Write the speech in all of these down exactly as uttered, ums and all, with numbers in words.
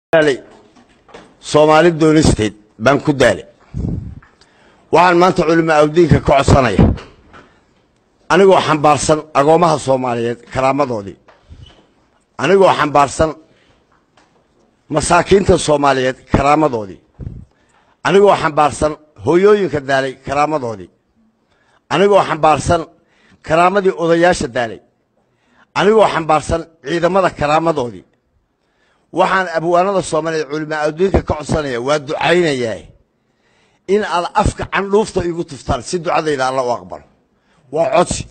دالي Soomaali doonisteed baan ku daalay waxaan maanta culimada awdiinka ka codsanaya anigoo xambaarsan agoomaha Soomaaliyeed karaamadoodii anigoo xambaarsan masaakiinta Soomaaliyeed karaamadoodii anigoo xambaarsan hooyooyinka daalay karaamadoodii anigoo xambaarsan karaamadii odayaasha daalay anigoo xambaarsan ciidamada karaamadoodii waxaan abwaanada Soomaaliyeed culimada awdiinka ka codsanaya waa ducaynayaa in aad afka candhuufta igu tuftaan si ducadayda Allah u aqbalo waa codsi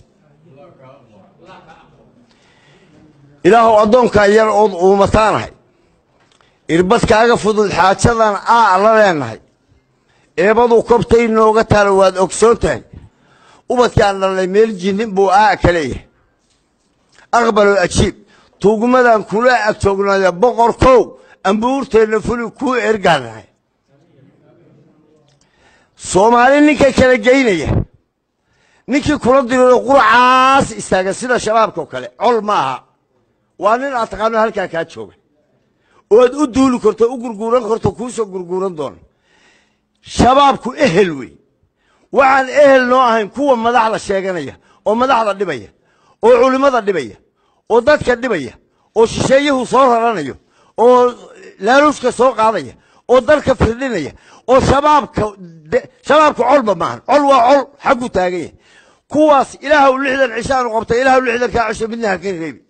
ilaahu adoonka yar oo uumataanahay irbadkaaga fudud xaajadan aa la leenahay eebadu kobtay nooga taal waad ogsoontahay ubadkaan dhalay meel jinnin buu aa kaleeyahay aqbalo ajiib tuugmadan kula agtoognaa boqorkow ambuurteena fuli ku ergaanahay Soomaali ninka kala geynaya ninkii kula diro qurcaas istaaga sida shabaabka kale col maaha waa nin aad taqaano halka ka jooga oo aad u duuli karto u gurguuran karto ku soo gurguuran doon shabaabku ehel wey waxaan ehel noo ahayn kuwa madaxda sheeganaya oo madaxda dhibaya oo culimada dhibaya oo dadka dhibaya oo shisheeyuhu soo raranayo oo laaluuska soo qaadaya oo dalka firdinaya oo shabaabka shabaabku colba maahan col waa col xaqu taagay kuwaas ilaahu lixdan cishaan qabtay ilaahu lixdan ka cisho midna ka reebi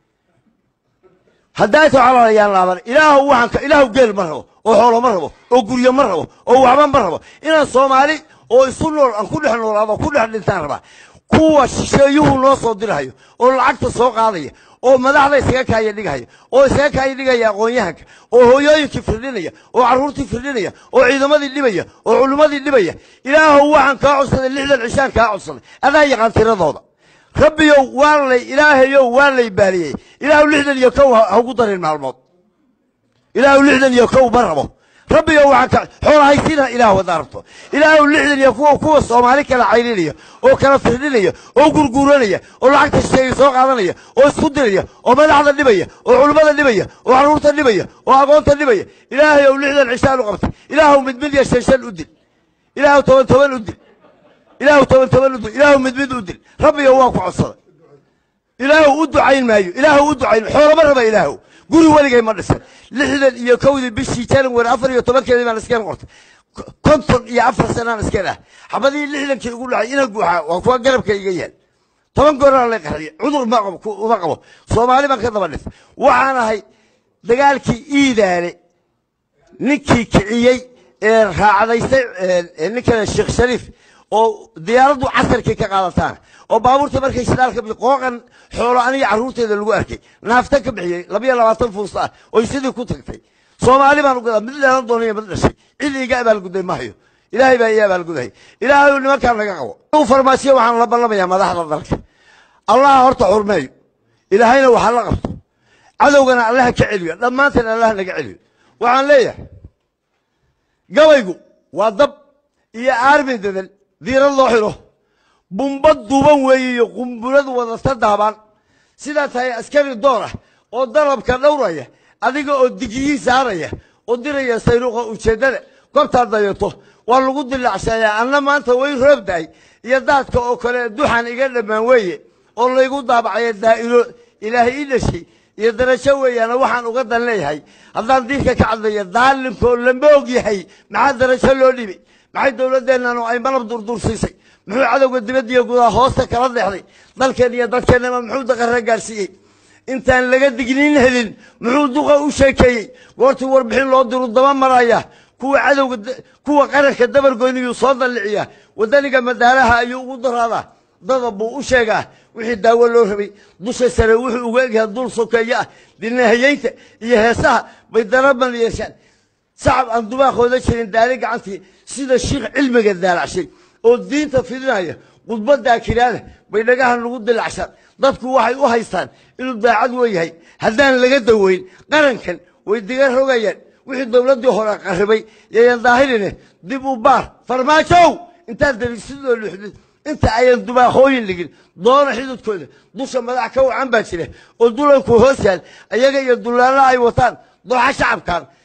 hadayto calayaan laaban ilaahu waxaan ka ilaahu geel ma rabo oo xoolo ma rabo oo guriyo ma rabo oo waxba ma rabo inaan Soomaali oo isu nool aan ku dhex noolaado ku dhex dhintaan raba kuwa shisheeyuhu noo soo dirayo oo lacagta soo qaadaya oo madaxda isaga kaaya dhigaya oo isaga kaaya dhigaya aqoonyahanka oo hooyooyinkii firdinaya oo caruurtii firdinaya oo ciidamadii dhibaya oo culimadii dhibaya ilaahu waxaan ka codsaday lixdan cishaan ka codsaday adaa yaqaan tiradooda rabbiyo waalay ilaahayo waalay baaliyay ilaahu lixdan iyo kow ha ugu darin maalmood ilaahu lixdan iyo kow barabo rabbiyo waxaan ka xoolahaysina ilaahu wadaarto ilaahu lixdan iyo kow kuwa Soomaali kala caylinaya oo kala firdinaya oo gurguuranaya oo lacagta shay soo qaadanaya oo isku diraya oo madaxda dhibaya oo culimada dhibaya oo caruurta dhibaya oo aqoonta dhibaya ilaahayow lixdan cishaan u qabtay ilaahu mid mid yeeshan u dil ilaahu toban toban u dil ilaahu toban toban u dil ilaahu mid mid u dil rabbiyo waa ku codsaday ilaahu u ducayn maayo ilaahu u ducayn xoolo ma raba ilaahu guri waligay ma dhisan lixdan iyo kowdii bishii January afar iyo tobankeedii baan iskeen qortay konton iyo afar sanaan iskeen ah xabadii lixdankii ugu dhacay ina guuxa waa kuwa garabka iga yaal toban goor la qariyay cudur ma qabo uma qabo Soomaali baan ka daba dhif waxaan ahay dagaalkii iidaale ninkii kiciyay ee raacdaysay ninka Sheekh Shariif oo diyaaradu casarkii ka qaadataan oo baabuurta markay shidaalka biqooqan xoolo aniga caruurteeda lagu arkay naafta ka bixiyay laba iyo labaatan fuusta oo sidii ku tagtay Soomaali baan uga mid leedan doonay mid dhashay ciidiga abaal guday maayo ilaahay baa iyaga abaal guday ilaahay nimanka naga qabo oo farmaasiyo waxaan la ballamaya madaxda dalka Allah horta xurmeeyo ilaahayna waxa la qabto cadowgana Allah ka celiyo dhamaanteen Allah naga celiyo waxaan leeyahay gabaygu waa dab iyo aarmi dadal diiran loo xiro bumbad duuban weeyo qumbuladu wada sadaaban sida tahay askari door ah oo dalabka dhowraya adiga oo digii saaraya oo diraya sayruqa ujeedada goobta dayato waa lagu dilacsayaa anna maanta way roobday iyo daadka oo kale duxan iga dhamaan weeye oo laygu daabacay daa'iro ilaahay idashay iyo darajo weeyana waxaan uga dan leeyahay haddaan diinka ka cadlayo daalimko lama og yahay maxaa darajo loo dhibay maxay dawladeenna ay malab durdursiisay muxuu cadawga dibadda gudaha hoosta kala leexday dalkeen iyo dadkeena muxuu daqara gaarsiiyay intaan laga dignin helin muxuu duqa u sheekeeyay goortii warbixin loo diro daba maraya kuwa cadawga kuwa qaranka dabar gooniyo soo daliciya wadaniga madaaraha ayuu ugu daraada dada buu u sheegaa wixii daawo loo rabay dusha sare wuxuu uga eegay dul sokeeya dinahayeynta iyo heesaha bay daraban yeeshaan صعب أن دماغ هذا شيء دارج عنتي سيد الشيخ علمك الدار عشان والدين تفيدنا قد بدأ كلامه بينجاه نقود العشر ضدك واحد وهايستان إنه بعد وياي هذان لقيته وين قرن كان ويدقر هو جاي وحد الدولة دي هراء قربي يا ظاهرنا دبوا بار فرماشوا أنت تدري سيد الوحدة أنت عين دماغ خوين لكن دور حدود كله دوش ما دعكوا عن بشره ودولك وهسال أيجي الدولار أي وطن ضح شعب كان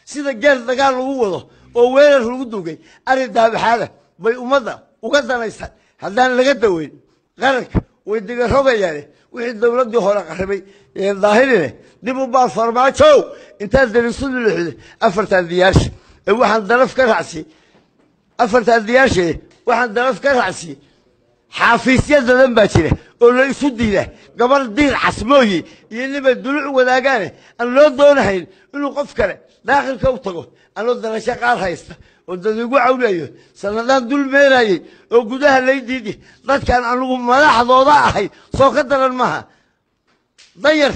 sida geel dagaal lagu wado oo weerar lagu dugay ari daabaxaada bay ummadda uga danaysan haddaan laga daweyn qaranka way diga rogayaan wixii dawladii hore qaribay ee daahirine dib u baal farmaajo inta dariisuhu lixday afartan diyaash ee waxaan daraf ka raacsi afartan diyaash waxaan daraf ka raacsi xafiisyadadan baa jira oo la isu diiday gabar diir casmooyi iyo niba duluc wadaagaan aan loo doonahayn inuu qof kale daaqilka u tago anoo darasho qaar haysta oo dad ugu cawlayo sanadaan dul meerayay oo gudaha leeydiidi dadkan anigu madaxdooda ahay soo ka daran maaha dayar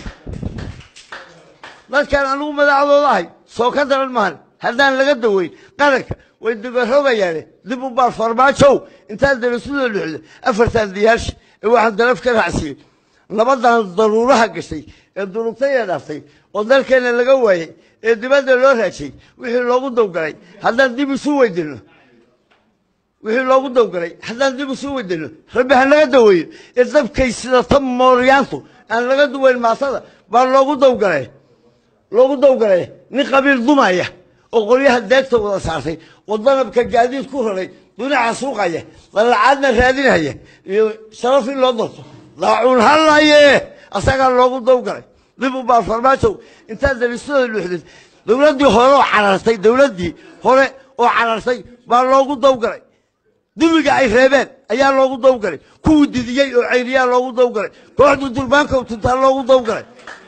dadkan anigu madaxdooda ahay soo ka daran maaha haddaan laga daweyn qaranka way diga rogayaan dib u baal farmaajo inta dariisuhu lixday afartan diyaash ee waxaan daraf ka raacsi labadan daruuraha gashay ee durugtay dhaaftay oo dalkeena laga waayay ee dibadda loo raajay wixii loogu dawgalay haddaan dib isu weydino wixii loogu dawgalay haddaan dib isu weydino rabbi ha naga daweeyo ee dabkay sida tan mooriyaantu aan laga duwayn maatada baa loogu dawgalay loogu dawgalay nin qabiil dumaya oo qoryaha deegta wada saartay wadanabka gaadiid ku raray dunaca suuqaya dalacaadna raadinaya iyo sharaf in loo doorto laacuun halaye asaga loogu dawgalay dib u baal farmaajo inta dariisuhu lixday dawladii hore oo carartay dawladii hore oo carartay baa loogu dawgalay dumiga ay reebeen ayaa loogu dawgalay kuwii didiyay oo ceyriyaa loogu dawgalay kooxdu durbaanka tuntaa loogu dawgalay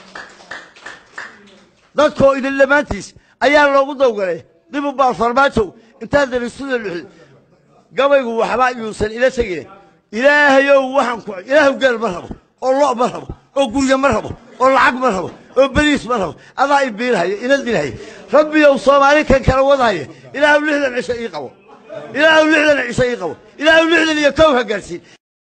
dadkoo idin lamaantiis ayaa loogu dawgalay dib u baal farmaajo inta dariisuhu lixday gabaygu waxba yuusan ila tagin ilaahayow waxaan ku ilaahu geel ma rabo oo loo ma rabo oo guriga ma rabo oo lacag ma rabo oo bariis ma rabo adaa i biilhayo ila dilhayo rabbiyow soomaali kan kala wadaayo ilaahu lixdan cisho ii qabo ilaahu lixdan cisho ii qabo ilaahu lixdan iyo kow ha gaarsiin